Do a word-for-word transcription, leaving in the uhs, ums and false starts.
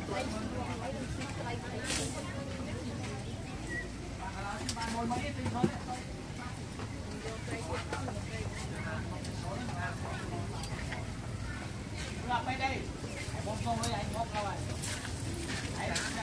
Lọc đây đi, một con với anh một thôi.